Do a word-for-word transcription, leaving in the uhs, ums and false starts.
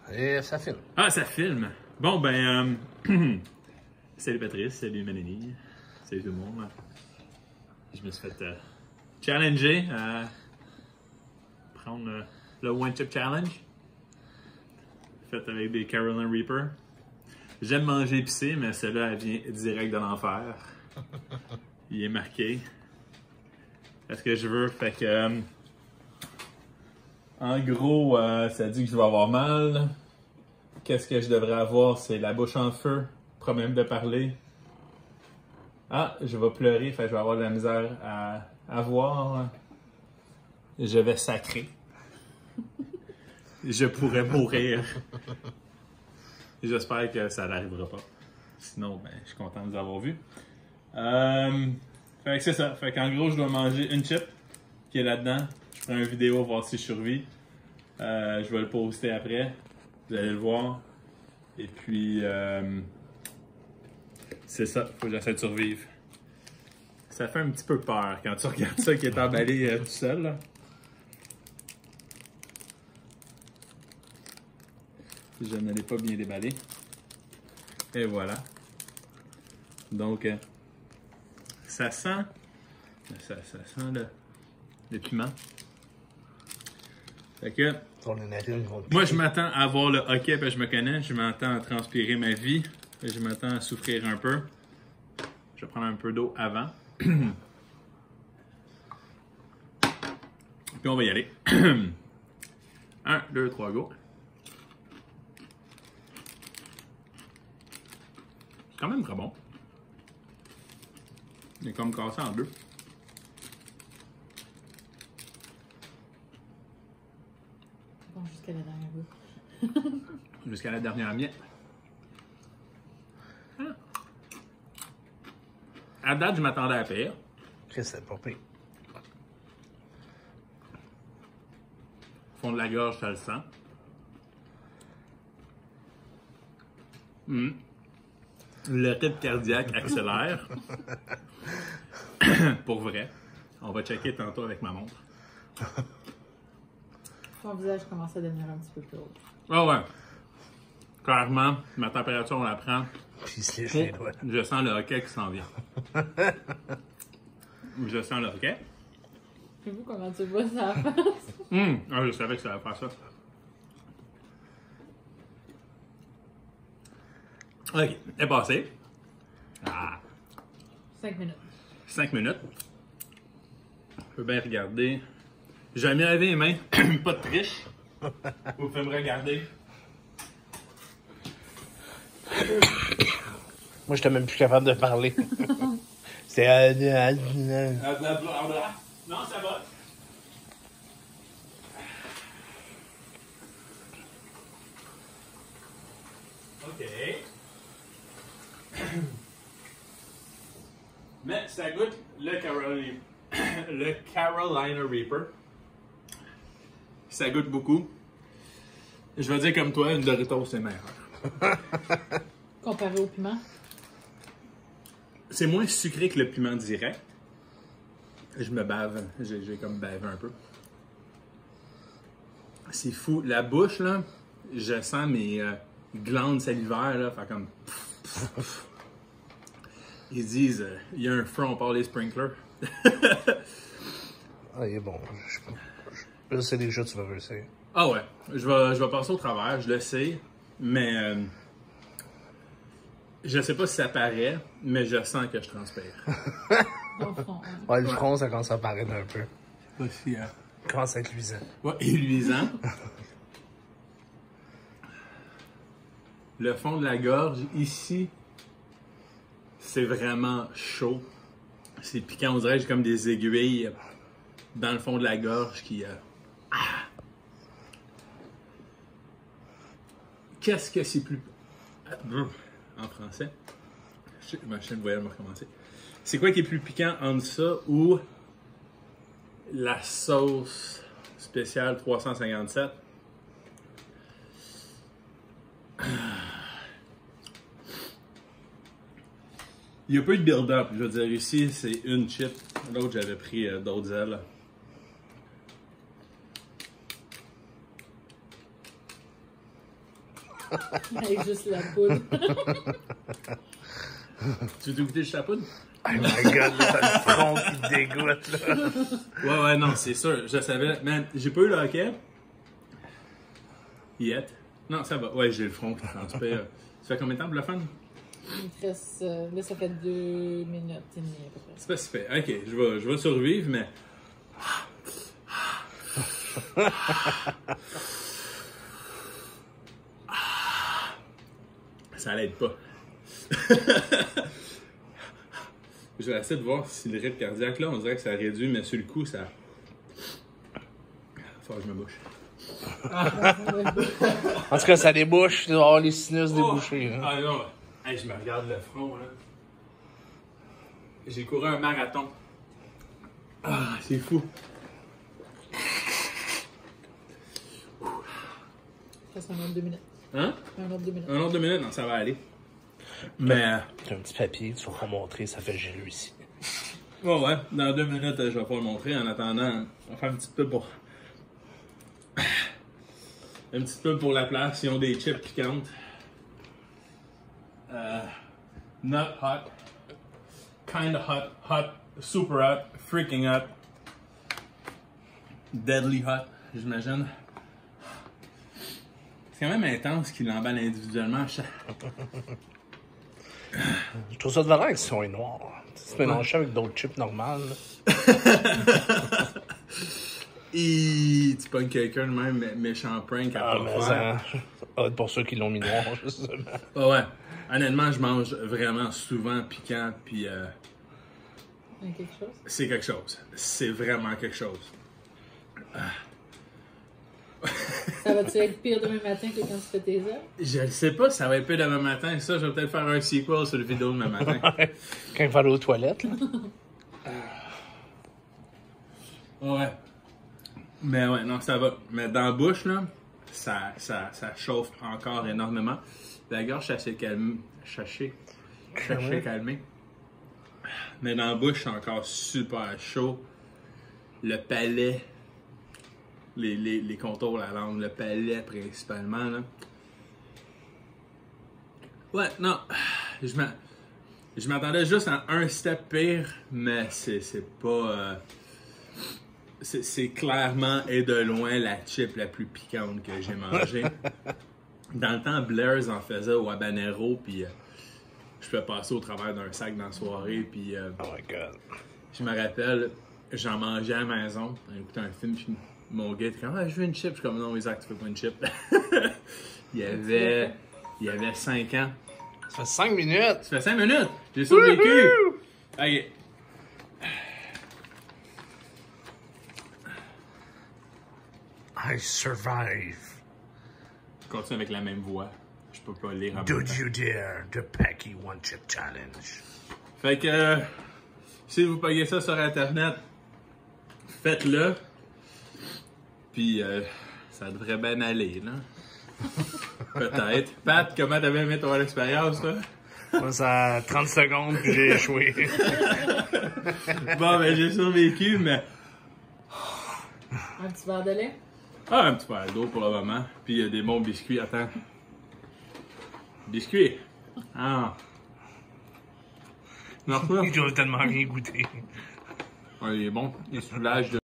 Et ça filme. Ah, ça filme. Bon, ben, euh, salut Patrice, salut Mélanie, salut tout le monde. Je me suis fait euh, challenger à prendre euh, le One Chip Challenge, fait avec des Carolina Reaper. J'aime manger épicé, mais celle-là, elle vient direct de l'enfer. Il est marqué. C'est ce que je veux, fait que... Euh, en gros, euh, ça dit que je vais avoir mal. Qu'est-ce que je devrais avoir? C'est la bouche en feu, problème de parler. Ah, je vais pleurer, fait que je vais avoir de la misère à, à voir. Je vais sacrer. Je pourrais mourir. J'espère que ça n'arrivera pas. Sinon, ben, je suis content de vous avoir vu. Euh, fait que c'est ça. Fait qu'en gros, je dois manger une chip qui est là-dedans. Je ferai une vidéo voir si je survis. Euh, je vais le poster après. Vous allez le voir. Et puis, euh, c'est ça. Faut que j'essaie de survivre. Ça fait un petit peu peur quand tu regardes ça qui est emballé euh, tout seul. Là. Je ne l'ai pas bien déballé. Et voilà. Donc, euh, ça sent... Ça, ça sent le, le piment. Fait que... Moi, je m'attends à avoir le hockey, parce que je me connais. Je m'attends à transpirer ma vie. Et je m'attends à souffrir un peu. Je vais prendre un peu d'eau avant. Puis on va y aller. un, deux, trois, go. C'est quand même très bon. Il est comme cassé en deux. Bon, jusqu'à la dernière bout. Jusqu'à la dernière miette. Ah. À date, je m'attendais à pire. Chris, c'est pas pire. Fond de la gorge, ça le sent. Mmh. Le rythme cardiaque accélère. Pour vrai. On va checker tantôt avec ma montre. Ton visage commence à devenir un petit peu plus haut. Ah ouais. Clairement, ma température, on la prend. Puis il se lèche les doigts. Je sens le hockey qui s'en vient. Je sens le hockey. Et vous, comment tu vois ça face? Hum, ah, je savais que ça allait faire ça. Ok, est passé. Ah, Cinq minutes. cinq minutes. Je peux bien regarder. J'ai mis lavé les mains, pas de triche. Vous pouvez me regarder. Moi, j'étais même plus capable de parler. C'est... Euh, euh, euh, Non, ça va. OK. Mais ça goûte le Carolina, le Carolina Reaper. Ça goûte beaucoup. Je vais dire comme toi, une Doritos, c'est meilleur. Comparé au piment? C'est moins sucré que le piment direct. Je me bave. J'ai, j'ai comme bavé un peu. C'est fou. La bouche, là, je sens mes euh, glandes salivaires, là, faire comme... Ils disent, euh, il y a un feu, on parle des sprinklers. Ah, il est bon. Je, je, je sais déjà que tu vas réussir. Ah ouais. Je vais, je vais passer au travers, je le sais. Mais... Euh, je sais pas si ça paraît, mais je sens que je transpire. Au front. Hein. Ouais, le front, ça commence à paraître un peu. Aussi, hein. Ça commence à être luisant. Ouais, et luisant. Le fond de la gorge, ici, c'est vraiment chaud. C'est piquant, on dirait que j'ai comme des aiguilles dans le fond de la gorge qui... Euh... Ah! Qu'est-ce que c'est plus... En français. Ma chaîne voyelle va recommencer. C'est quoi qui est plus piquant entre ça ou la sauce spéciale trois cent cinquante-sept? Il n'y a pas eu de build-up. Je veux dire, ici, c'est une chip. L'autre, j'avais pris euh, d'autres ailes. Avec juste la poudre. Tu veux tout goûter juste la poudre? Oh my god, là, t'as le front qui dégoûte, là. Ouais, ouais, non, c'est sûr. Je savais. Man, j'ai pas eu le hockey. Yet. Non, ça va. Ouais, j'ai le front qui transpire. Ça fait combien de temps pour le fun? Il te reste. euh, Là, ça fait deux minutes et demie à peu près. C'est pas si fait. Ok, je vais, je vais survivre, mais. Ça l'aide pas. Je vais essayer de voir si le rythme cardiaque, là, on dirait que ça réduit, mais sur le coup, ça. Faut que je me bouche. En tout cas, ça débouche. Tu vas avoir les sinus débouchés. Hein. Ah non, hey, je me regarde le front, là. J'ai couru un marathon. Ah, c'est fou. Ça reste un autre deux minutes. Hein? Un autre deux minutes. Un autre deux minutes, non, ça va aller. Mais. T'as un petit papier, tu vas pas montrer, ça fait j'ai réussi. Ouais, ouais, dans deux minutes, je vais pas le montrer. En attendant, on va faire un petit peu pour. Un petit peu pour la place. Ils ont des chips piquantes. Euh, not hot. Kinda hot. Hot. Super hot. Freaking hot. Deadly hot, j'imagine. C'est quand même intense qu'ils l'emballent individuellement. Je trouve ça de valeur qu'ils sont noirs. Tu te mélanges avec d'autres chips normales. Et tu pognes quelqu'un de même mé- méchant prank à Ah, pas mais faire. ça. Ah, pour ceux qui l'ont mis noir, justement. Ah ouais. Honnêtement, je mange vraiment souvent piquant, puis euh, Il y a quelque chose? c'est quelque chose. C'est vraiment quelque chose. Ça va-tu être pire demain matin que quand tu fais tes œufs? Je ne sais pas si ça va être peu demain matin. Ça, je vais peut-être faire un sequel sur le vidéo demain matin. Quand il va aller aux toilettes, là. Ouais. Mais ouais, non, ça va. Mais dans la bouche, là, ça, ça, ça chauffe encore énormément. La gorge, c'est assez calme. Chaché. Chaché, calmé. Mais dans la bouche, c'est encore super chaud. Le palais. Les, les, les contours de la langue. Le palais, principalement, là. Ouais, non. Je m'a- je m'attendais juste à un step pire, mais c'est c'est pas... euh, c'est c'est clairement et de loin la chip la plus piquante que j'ai mangée. Dans le temps, Blair's en faisait au habanero, puis euh, je pouvais passer au travers d'un sac dans la soirée, puis euh, Oh my god. je me rappelle, j'en mangeais à la maison, en écoutant un film, puis mon gars était comme « Ah, je veux une chip », je suis comme « Non, Isaac, tu veux pas une chip ». Il y avait... Il y avait cinq ans. Ça fait cinq minutes. Ça fait cinq minutes! J'ai survécu! Ok. I survive. Je continue avec la même voix. Je peux pas lire en même Did temps. you dare the Packy One Chip Challenge? Fait que, euh, si vous payez ça sur Internet, faites-le. Puis, euh, ça devrait bien aller, là. Peut-être. Pat, comment t'avais aimé ton expérience, toi? Moi, ça a trente secondes, puis j'ai échoué. Bon, ben, j'ai survécu, mais... Un petit verre de lait? Ah, un petit verre d'eau pour le moment. Puis, il y a des bons biscuits. Attends. Biscuits. Ah. Non, Ils doivent tellement rien goûter. ouais, il est bon. Il soulage de...